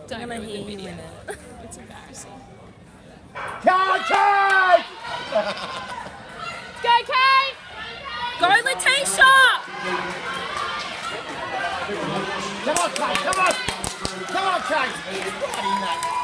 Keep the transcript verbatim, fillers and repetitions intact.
Don't I'm gonna ruin hear the you video. in it. It's embarrassing. Kate! Kate! Go, Kate! Go, Letitia! Come on, Kate, come on! Come on, Kate! Bloody mate.